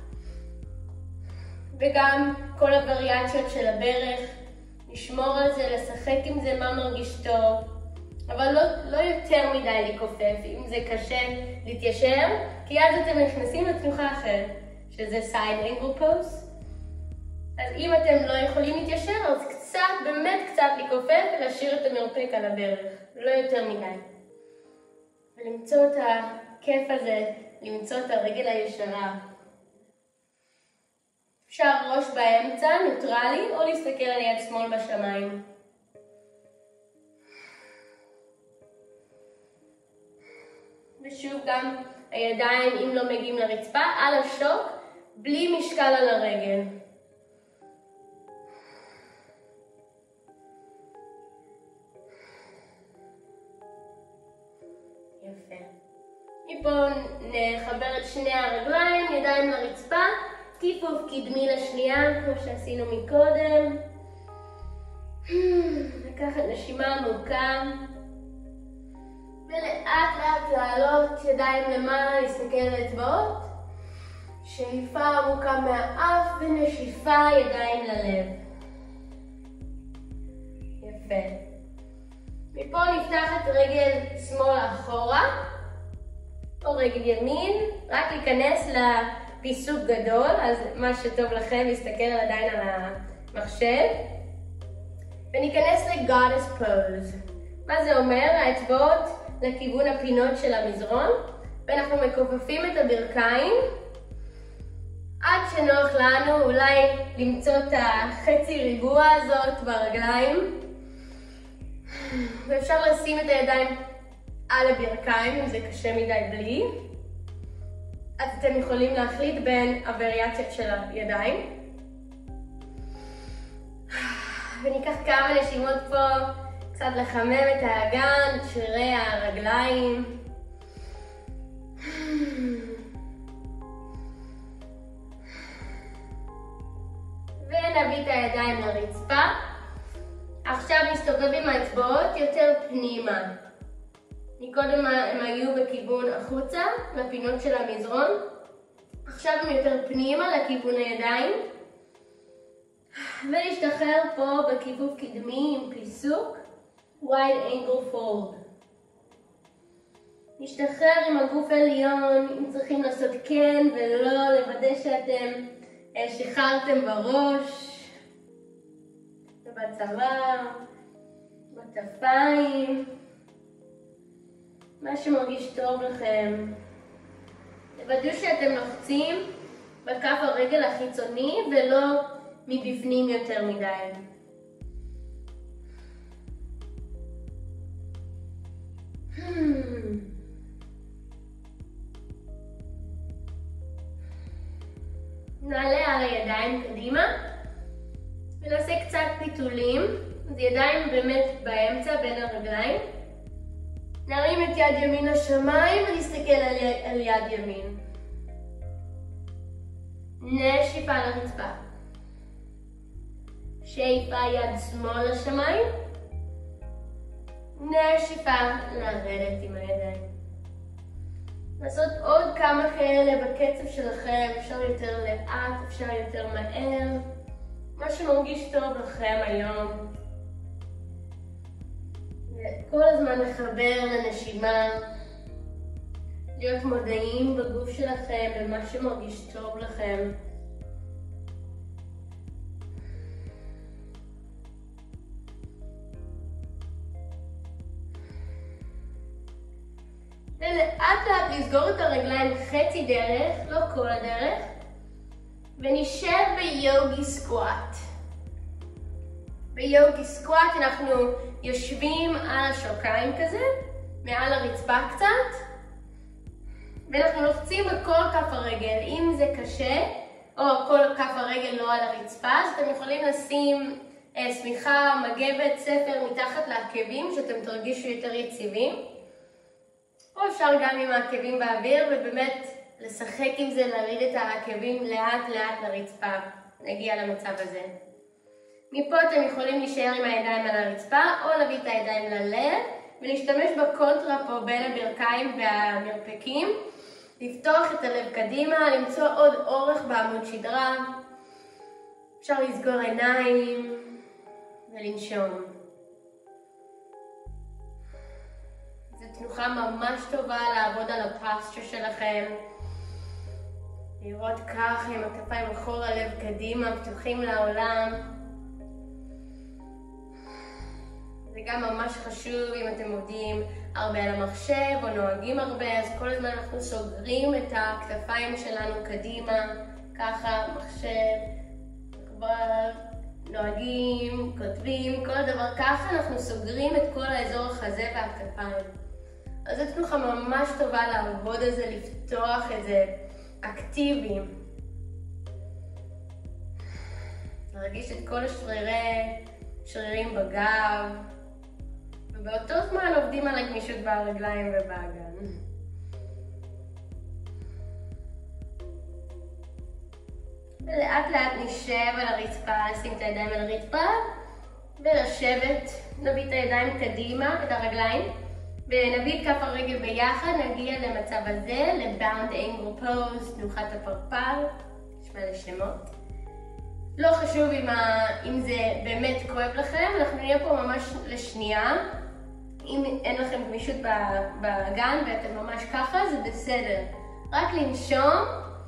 וגם כל הווריאציות של הברך, לשמור על זה, לשחק עם זה מה מרגיש טוב. אבל לא, לא יותר מדי לכופף, אם זה קשה להתיישר, כי אז אתם נכנסים לתנוחה אחרת, שזה side angle pose. אז אם אתם לא יכולים להתיישר, אז קצת, באמת קצת לכופף ולהשאיר את המרפק על הברך, לא יותר מדי. ולמצוא את הכיף הזה, למצוא את הרגל הישרה. אפשר ראש באמצע, נוטרלי, או להסתכל על יד שמאל בשמיים. ושוב גם הידיים, אם לא מגיעים לרצפה, על השוק, בלי משקל על הרגל. יפה. מפה נחבר את שני הרגליים, ידיים לרצפה, כיפוף קדמי לשנייה, כמו שעשינו מקודם. לקחת נשימה עמוקה. ולאט לאט לעלות ידיים למעלה, להסתכל על האצבעות. שאיפה עמוקה מהאף ונשיפה ידיים ללב. יפה. מפה נפתח את רגל שמאל אחורה, או רגל ימין, רק להיכנס לפיסוק גדול, אז מה שטוב לכם להסתכל עדיין על המחשב. וניכנס ל-Goddess Pose. מה זה אומר? האצבעות לכיוון הפינות של המזרון, ואנחנו מכופפים את הברכיים עד שנוח לנו אולי למצוא את החצי ריבוע הזאת ברגליים, ואפשר לשים את הידיים על הברכיים אם זה קשה מדי בלי, אז אתם יכולים להחליט בין הווריאציות של הידיים. וניקח כמה נשימות פה, קצת לחמם את האגן, את שרירי הרגליים. ונביא את הידיים לרצפה. עכשיו נסתובב עם האצבעות יותר פנימה. מקודם הם היו בכיוון החוצה, לפינות של המזרון. עכשיו הם יותר פנימה לכיוון הידיים. ולהשתחרר פה בכיפוף קדמי עם פיסוק. wide angle fold. להשתחרר עם הגוף עליון, אם צריכים לעשות כן ולא, לוודא שאתם שחררתם בראש, ובצוואר, בכתפיים, מה שמרגיש טוב לכם. תוודאו שאתם לוחצים בכף הרגל החיצוני ולא מבפנים יותר מדי. נעלה על הידיים קדימה ונעשה קצת פיתולים. אז ידיים באמת באמצע בין הרגליים. נרים את יד ימין לשמיים ונסתכל על, י... על יד ימין. נשיפה לרצפה. שאיפה יד שמאל לשמיים. נשיפה לרדת עם הידיים. לעשות עוד כמה כאלה בקצב שלכם, אפשר יותר לאט, אפשר יותר מהר. מה שמרגיש טוב לכם היום. כל הזמן לחבר לנשימה, להיות מודעים בגוף שלכם, במה שמרגיש טוב לכם. ולאט לאט לסגור את הרגליים חצי דרך, לא כל הדרך, ונשב ביוגי סקואט. ביוגי סקואט אנחנו יושבים על השוקיים כזה, מעל הרצפה קצת, ואנחנו לוחצים בכל כף הרגל. אם זה קשה, או כל כף הרגל לא על הרצפה, אז אתם יכולים לשים אה, סמיכה, מגבת, ספר מתחת לעקבים, שאתם תרגישו יותר יציבים. או אפשר גם עם העקבים באוויר, ובאמת לשחק עם זה, להוריד את העקבים לאט לאט לרצפה. נגיע למצב הזה. מפה אתם יכולים להישאר עם הידיים על הרצפה, או להביא את הידיים ללב, ולהשתמש בקונטרה פה בין הברכיים והמרפקים. לפתוח את הלב קדימה, למצוא עוד אורך בעמוד שדרה. אפשר לסגור עיניים ולנשום. זו תנוחה ממש טובה לעבוד על הפסטר שלכם. לראות כך עם הכפיים אחורה, לב קדימה, פתוחים לעולם. זה גם ממש חשוב אם אתם עובדים הרבה על המחשב או נוהגים הרבה, אז כל הזמן אנחנו סוגרים את הכתפיים שלנו קדימה, ככה, מחשב, כבר נוהגים, כותבים, כל דבר ככה, אנחנו סוגרים את כל האזור החזה והכתפיים. אז זו תנוחה ממש טובה לעבוד על זה, לפתוח את זה אקטיביים. להרגיש את כל השרירי, שרירים בגב, ובאותו זמן עובדים על הגמישות ברגליים ובאגן. ולאט לאט נשב על הרצפה, נשים את הידיים על הרצפה, ולשבת, נביא את הידיים קדימה, את הרגליים, ונביא את כף הרגל ביחד, נגיע למצב הזה, ל-Bound Angle Pose, תנוחת הפרפר, נשמע לשמות. לא חשוב אם, ה... אם זה באמת כואב לכם, אנחנו נהיה פה ממש לשנייה. אם אין לכם גמישות באגן ואתם ממש ככה, זה בסדר. רק לנשום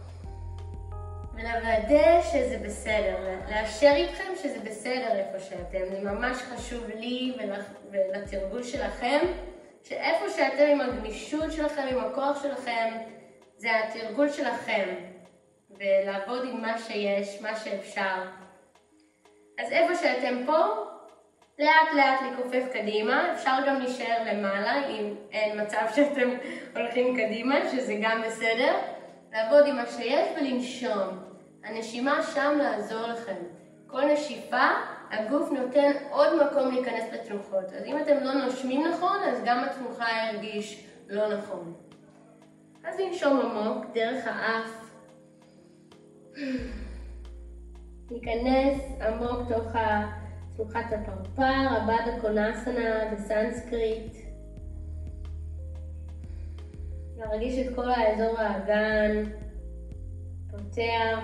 ולוודא שזה בסדר, לאשר איתכם שזה בסדר איפה שאתם. זה ממש חשוב לי ולתרגול שלכם, שאיפה שאתם עם הגמישות שלכם, עם הכוח שלכם, זה התרגול שלכם. ולעבוד עם מה שיש, מה שאפשר. אז איפה שאתם פה, לאט לאט לכופף קדימה, אפשר גם להישאר למעלה אם אין מצב שאתם הולכים קדימה, שזה גם בסדר. לעבוד עם מה שיש ולנשום. הנשימה שם לעזור לכם. כל נשיפה, הגוף נותן עוד מקום להיכנס לתנוחות. אז אם אתם לא נושמים נכון, אז גם התנוחה ירגיש לא נכון. אז לנשום עמוק דרך האף. ניכנס עמוק תוך תנוחת הפרפר, הבאדה קונאסנה בסנסקריט. להרגיש את כל האזור האגן, פותח.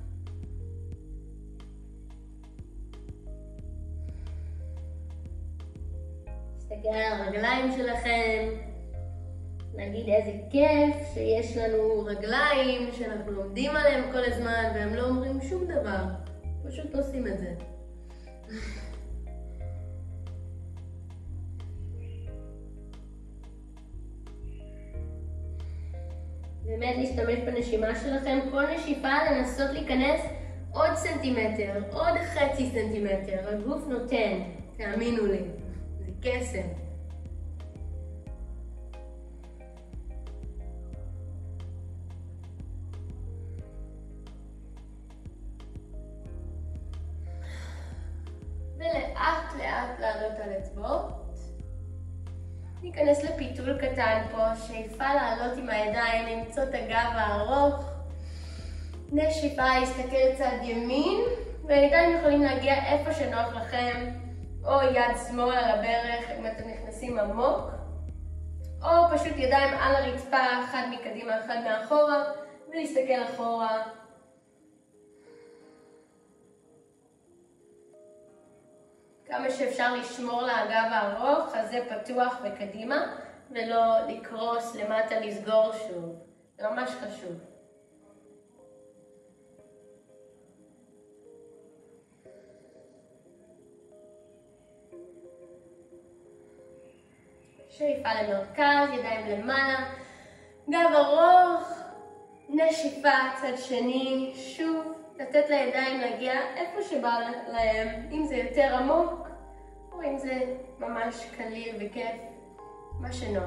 תסתכל על הרגליים שלכם. נגיד איזה כיף שיש לנו רגליים שאנחנו לומדים עליהם כל הזמן והם לא אומרים שום דבר, פשוט עושים את זה. באמת להשתמש בנשימה שלכם, כל נשיפה לנסות להיכנס עוד סנטימטר, עוד חצי סנטימטר. הגוף נותן, תאמינו לי, זה קסם. ולאט לאט לעלות על אצבעות. ניכנס לפיתול קטן פה, שאיפה לעלות עם הידיים, למצוא את הגב הארוך. נשיפה, להסתכל צד ימין, והידיים יכולים להגיע איפה שנוח לכם, או יד שמאל על הברך אם אתם נכנסים עמוק, או פשוט ידיים על הרצפה, אחד מקדימה, אחד מאחורה, ולהסתכל אחורה. כמה שאפשר לשמור לאגב הארוך, חזה פתוח וקדימה, ולא לקרוס למטה, לסגור שוב. זה ממש חשוב. שאיפה למרכז, ידיים למעלה, גב ארוך, נשיפה צד שני, שוב. לתת לידיים להגיע איפה שבא להם, אם זה יותר עמוק, או אם זה ממש קליל וכיף, מה שנוח.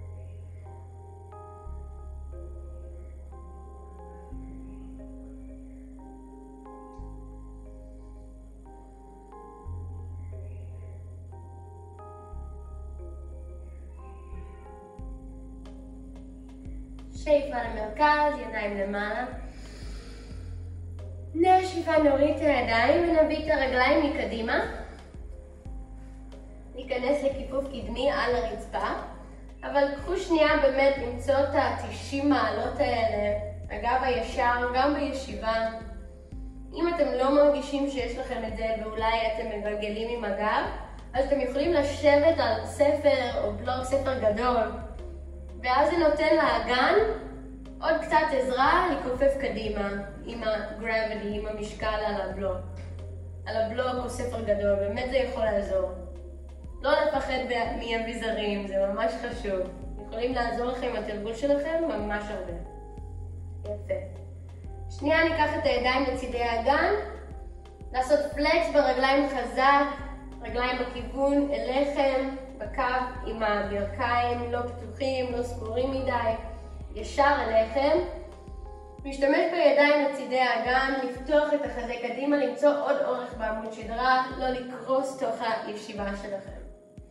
שאיפה למרכז, ידיים למעלה. נשיפה, נוריד את הידיים ונביא את הרגליים מקדימה. ניכנס לכיפוף קדמי על הרצפה, אבל קחו שנייה באמת למצוא את ה-תשעים מעלות האלה, הגב הישר, גם בישיבה. אם אתם לא מרגישים שיש לכם את זה ואולי אתם מגלגלים עם הגב, אז אתם יכולים לשבת על ספר או בלוק, ספר גדול, ואז זה נותן לאגן עוד קצת עזרה לכופף קדימה עם הגרביטי, עם המשקל על הבלוק. על הבלוק או ספר גדול, באמת זה יכול לעזור. לא לפחד מאביזרים, זה ממש חשוב. יכולים לעזור לכם עם התרגול שלכם ממש הרבה. יפה. שנייה ניקח את הידיים לצידי האגן, לעשות פלקס ברגליים חזק, רגליים בכיוון אליכם, בקו עם הברכיים, לא פתוחים, לא סגורים מדי. ישר אליכם, להשתמש בידיים לצידי האגן, לפתוח את החזה קדימה, למצוא עוד אורך בעמוד שדרה, לא לקרוס תוך הישיבה שלכם.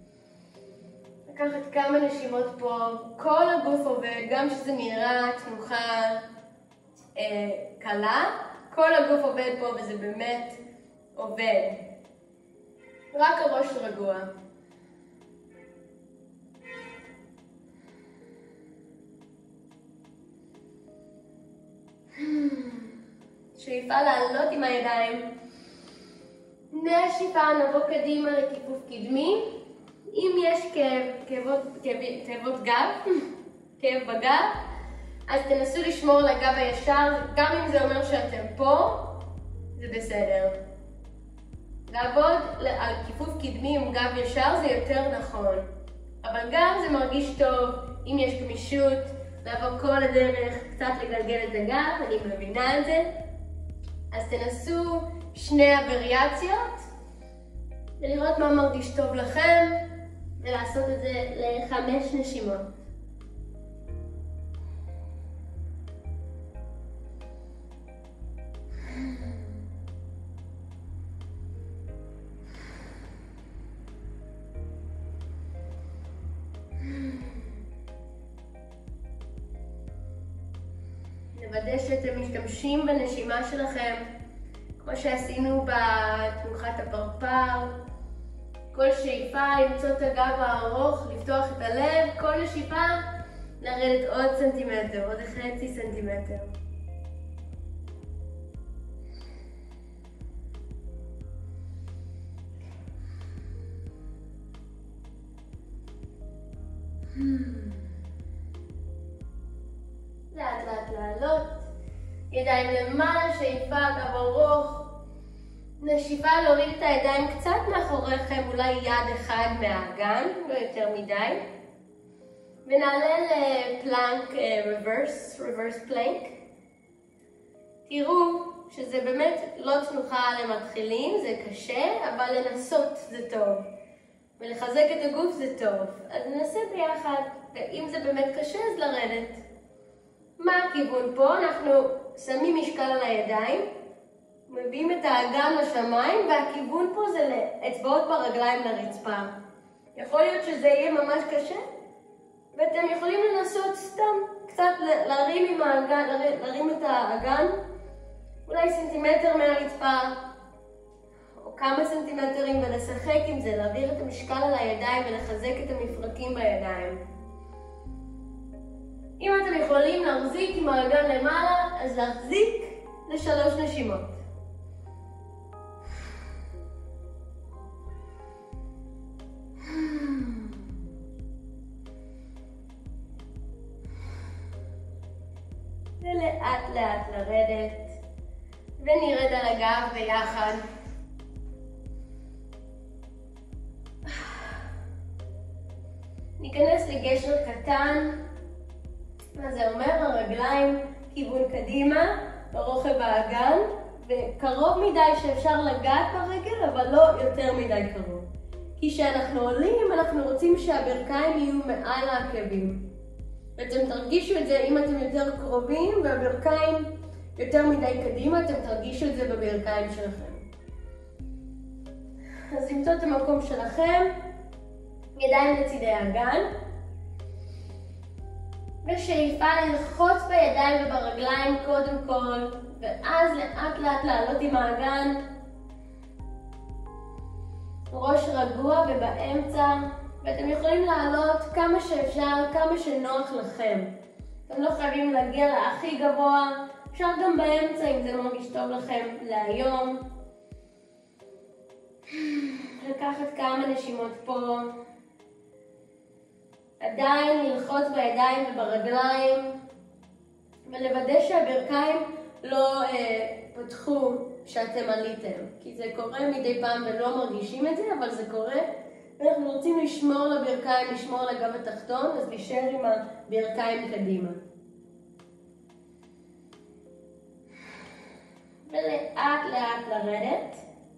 לקחת כמה נשימות פה, כל הגוף עובד, גם שזה נראה תנוחה אה, קלה, כל הגוף עובד פה וזה באמת עובד. רק הראש רגוע. שאיפה לעלות עם הידיים. נשיפה, נבוא קדימה לכיפוף קדמי. אם יש כאב, כאבות, כאב, כאבות גב, כאב בגב, אז תנסו לשמור לגב הישר, גם אם זה אומר שאתם פה, זה בסדר. לעבוד על כיפוף קדמי עם גב ישר זה יותר נכון. אבל גם זה מרגיש טוב, אם יש גמישות, לעבור כל הדרך, קצת לגלגל את הגב, אני מבינה את זה. אז תנסו שני הווריאציות, ולראות מה מרגיש טוב לכם, ולעשות את זה לחמש נשימות. נוודא שאתם משתמשים בנשימה שלכם, כמו שעשינו בתנוחת הפרפר. כל שאיפה למצוא את הגב הארוך, לפתוח את הלב, כל נשיפה לרדת עוד סנטימטר, עוד חצי סנטימטר. לאט לאט לעלות, ידיים למעלה, שאיפה, גב ארוך. נשיפה להוריד את הידיים קצת מאחוריכם, אולי יד אחד מהאגן, לא יותר מדי. ונעלה לפלנק reverse, reverse plank. תראו שזה באמת לא תנוחה למתחילים, זה קשה, אבל לנסות זה טוב. ולחזק את הגוף זה טוב. אז ננסה ביחד, ואם זה באמת קשה אז לרדת. מה הכיוון פה? אנחנו שמים משקל על הידיים, מביאים את האגן לשמיים, והכיוון פה זה לאצבעות ברגליים לרצפה. יכול להיות שזה יהיה ממש קשה, ואתם יכולים לנסות סתם קצת להרים עם האגן, להרים את האגן, אולי סנטימטר מהרצפה, או כמה סנטימטרים, ולשחק עם זה, להעביר את המשקל על הידיים ולחזק את המפרקים בידיים. אם אתם יכולים להחזיק עם האגן למעלה, אז להחזיק לשלוש נשימות. ולאט לאט לרדת, ונרד על הגב ביחד. ניכנס לגשר קטן. מה זה אומר? הרגליים כיוון קדימה, ברוחב האגן, וקרוב מדי שאפשר לגעת ברגל, אבל לא יותר מדי קרוב. כי כשאנחנו עולים, אנחנו רוצים שהברכיים יהיו מעל העקבים. ואתם תרגישו את זה אם אתם יותר קרובים, והברכיים יותר מדי קדימה, אתם תרגישו את זה בברכיים שלכם. אז למצוא את המקום שלכם, ידיים לצידי האגן, ושאיפה ללחוץ בידיים וברגליים קודם כל, ואז לאט לאט לעלות עם האגן, ראש רגוע ובאמצע, ואתם יכולים לעלות כמה שאפשר, כמה שנוח לכם. אתם לא חייבים להגיע להכי גבוה, אפשר גם באמצע אם זה לא מרגיש טוב לכם להיום. לקחת כמה נשימות פה. עדיין ללחוץ בידיים וברגליים, ולוודא שהברכיים לא אה, פתחו שאתם עליתם. כי זה קורה מדי פעם ולא מרגישים את זה, אבל זה קורה. ואנחנו רוצים לשמור לברכיים, לשמור לגב התחתון, אז להישאר עם הברכיים קדימה. ולאט לאט לרדת.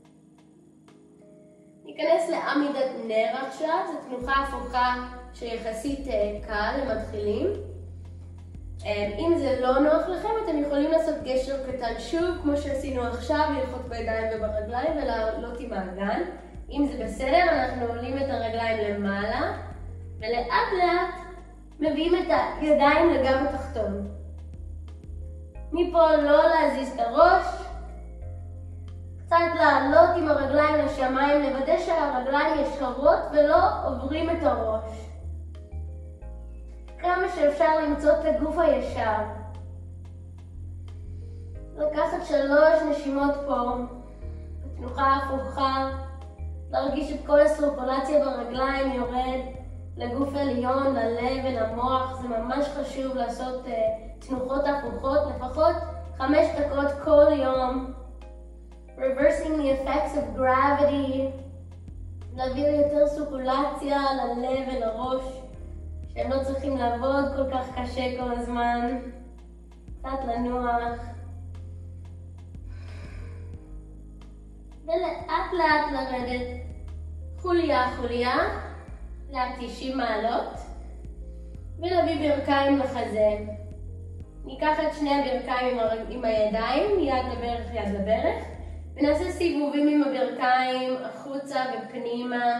ניכנס לעמידת נר עכשיו, זו תנוחה הפוכה שיחסית קל למתחילים. אם זה לא נוח לכם, אתם יכולים לעשות גשר קטן שוב, כמו שעשינו עכשיו, ללחוץ בידיים וברגליים ולעלות עם האגן. אם זה בסדר, אנחנו עולים את הרגליים למעלה, ולאט לאט מביאים את הידיים לגב התחתון. מפה לא להזיז את הראש, קצת לעלות עם הרגליים לשמיים, לוודא שהרגליים ישרות ולא עוברים את הראש. כמה שאפשר למצוא את הגוף הישר. לקחת שלוש נשימות פה, בתנוחה הפוכה, להרגיש את כל הסרקולציה ברגליים יורד לגוף עליון, ללב ולמוח. זה ממש חשוב לעשות uh, תנוחות הפוכות, לפחות חמש דקות כל יום. Reversing the effects of gravity, להביא יותר סרקולציה ללב ולראש, שהם לא צריכים לעבוד כל כך קשה כל הזמן. קצת לנוח. ולאט לאט לרדת חוליה חוליה, ל-תשעים מעלות, ולהביא ברכיים לחזה. ניקח את שני הברכיים עם, הר... עם הידיים, יד לברך, יד לברך, ונעשה סיבובים עם הברכיים החוצה ופנימה.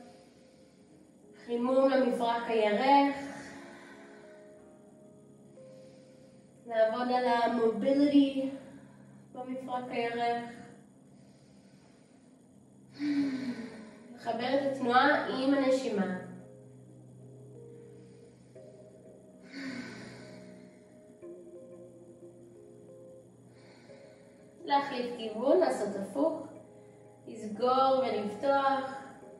חימום למפרק הירך. לעבוד על המוביליטי במפרק הירך. לחבר את התנועה עם הנשימה. להחליף כיוון, לעשות הפוך, לסגור ולפתוח.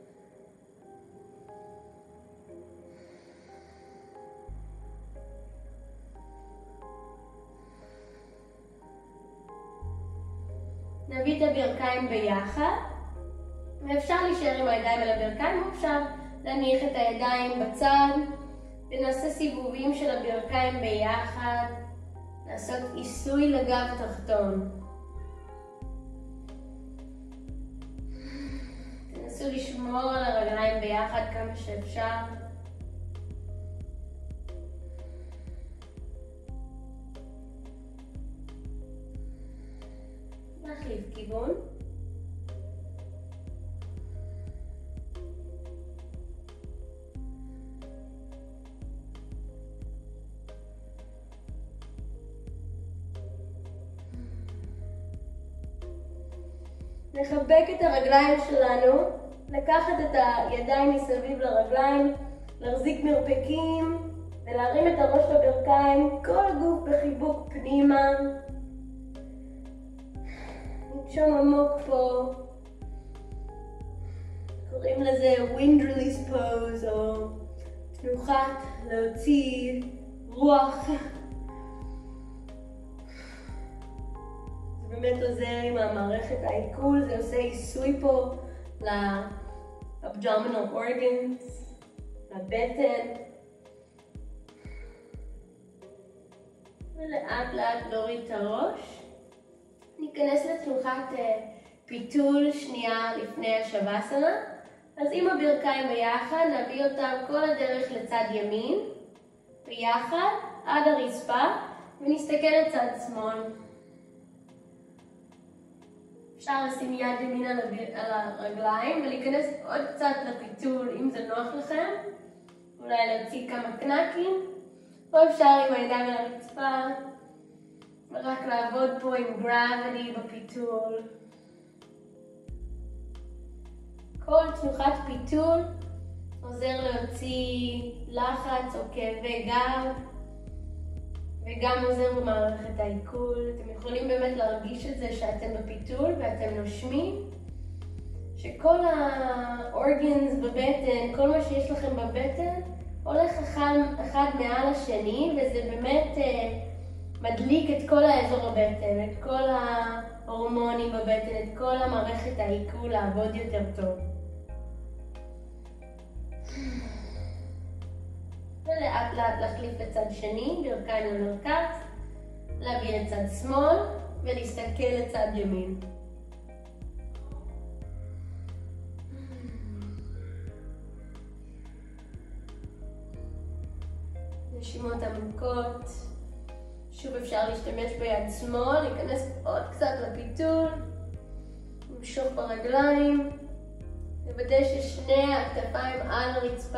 נביא את הברכיים ביחד, ואפשר להישאר עם הידיים על הברכיים, או אפשר להניח את הידיים בצד ונעשה סיבובים של הברכיים ביחד, לעשות עיסוי לגב תחתון. תנסו לשמור על הרגליים ביחד כמה שאפשר. נחליף כיוון. נחבק את הרגליים שלנו, לקחת את הידיים מסביב לרגליים, להחזיק מרפקים ולהרים את הראש לברכיים, כל הגוף בחיבוק פנימה. ננשום עמוק פה, קוראים לזה wind release pose או תנוחת להוציא רוח. זה באמת עוזר עם המערכת העיכול, זה עושה עיסוי פה ל-abdominal organs, לבטן. ולאט לאט להוריד את הראש. ניכנס לתנוחת פיתול שנייה לפני השבאסנה. אז עם הברכיים ביחד נביא אותם כל הדרך לצד ימין, ביחד עד הרצפה, ונסתכל לצד שמאל. אפשר לשים יד ימין על, על הרגליים ולהיכנס עוד קצת לפיתול אם זה נוח לכם. אולי להוציא כמה קנקים, או אפשר עם הידיים על הרצפה, ורק לעבוד פה עם gravity בפיתול. כל תנוחת פיתול עוזר להוציא לחץ או כאבי גב, וגם עוזר במערכת העיכול. אתם יכולים באמת להרגיש את זה שאתם בפיתול ואתם נושמים, שכל האורגנס בבטן, כל מה שיש לכם בבטן, הולך אחד, אחד מעל השני, וזה באמת אה, מדליק את כל האזור הבטן, את כל ההורמונים בבטן, את כל המערכת העיכול לעבוד יותר טוב. ולאט לאט להחליף לצד שני, ברכיים למרכז, להביא לצד שמאל ולהסתכל לצד ימין. נשימות עמוקות. שוב אפשר להשתמש ביד שמאל, להיכנס עוד קצת לפיתול, למשוך ברגליים, לוודא ששני הכתפיים על הרצפה.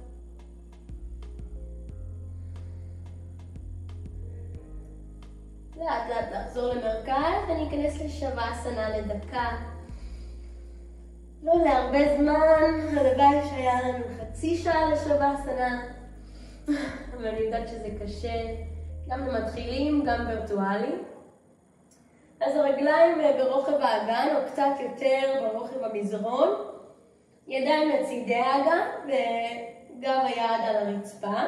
לאט לאט לחזור למרכז וניכנס לשבאסנה לדקה. לא להרבה זמן, הלוואי שהיה לנו חצי שעה לשבאסנה, אבל אני יודעת שזה קשה, גם למתחילים, גם וירטואלי. אז הרגליים ברוחב האגן, או קצת יותר ברוחב המזרון, ידיים לצידי האגן וגב היד על הרצפה.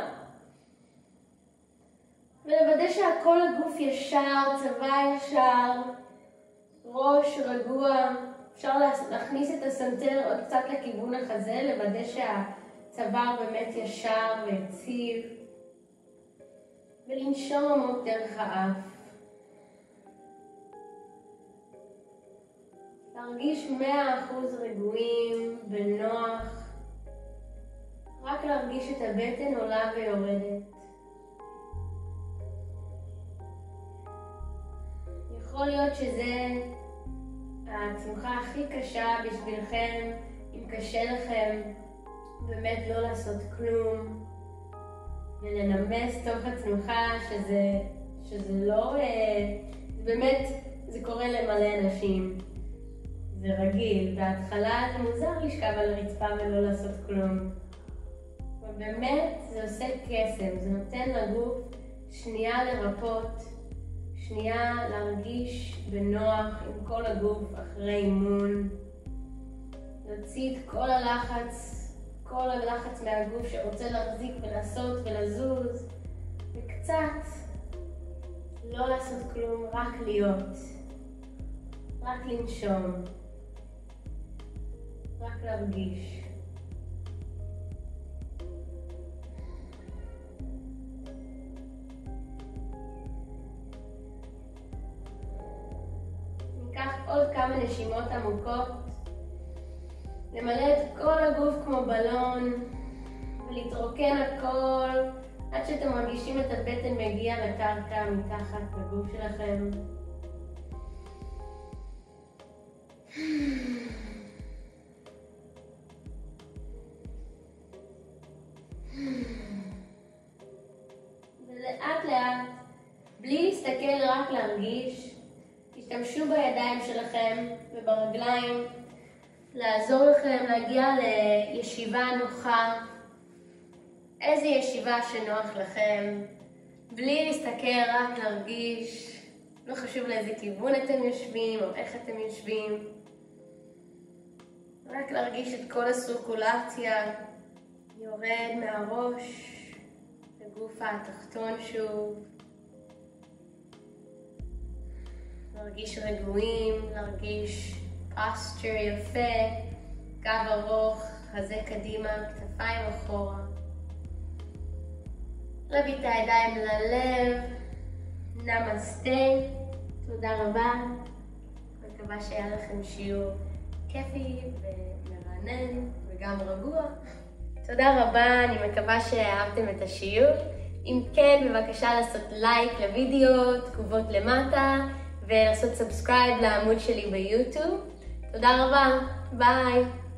ולוודא שהכל הגוף ישר, צבא ישר, ראש רגוע. אפשר להכניס את הסנטר עוד קצת לכיוון החזה, לוודא שהצוואר באמת ישר ויציב. ולנשום עמוק דרך האף. להרגיש מאה אחוז רגועים, בנוח. רק להרגיש את הבטן עולה ויורדת. יכול להיות שזה התנוחה הכי קשה בשבילכם, אם קשה לכם באמת לא לעשות כלום ולנמס תוך התנוחה, שזה, שזה לא, באמת זה קורה למלא אנשים, זה רגיל. בהתחלה זה מוזר לשכב על הרצפה ולא לעשות כלום, אבל באמת זה עושה קסם, זה נותן לגוף שנייה לרפות, שנייה להרגיש בנוח עם כל הגוף אחרי אימון, להוציא את כל הלחץ, כל הלחץ מהגוף שרוצה להחזיק ולעשות ולזוז, וקצת לא לעשות כלום, רק להיות, רק לנשום, רק להרגיש. ניקח עוד כמה נשימות עמוקות. למלא את כל הגוף כמו בלון, ולהתרוקן הכל, עד שאתם מרגישים את הבטן מגיע לקרקע מתחת לגוף שלכם. ולאט לאט, בלי להסתכל רק להרגיש, תשתמשו בידיים שלכם וברגליים, לעזור לכם להגיע לישיבה נוחה, איזו ישיבה שנוח לכם, בלי להסתכל רק להרגיש, לא חשוב לאיזה כיוון אתם יושבים או איך אתם יושבים, רק להרגיש את כל הסירקולציה יורד מהראש לגוף התחתון שוב. להרגיש רגועים, להרגיש פוסטר יפה, גב ארוך, חזה קדימה, כתפיים אחורה. להביא את הידיים ללב, נמסטה, תודה רבה. מקווה שהיה לכם שיעור כיפי ומרענן וגם רגוע. תודה רבה, אני מקווה שאהבתם את השיעור. אם כן, בבקשה לעשות לייק לוידאו, תגובות למטה, ולעשות סאבסקרייב לעמוד שלי ביוטיוב. תודה רבה, ביי.